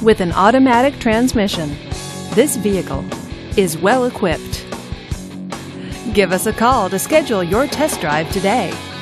With an automatic transmission, this vehicle is well equipped. Give us a call to schedule your test drive today.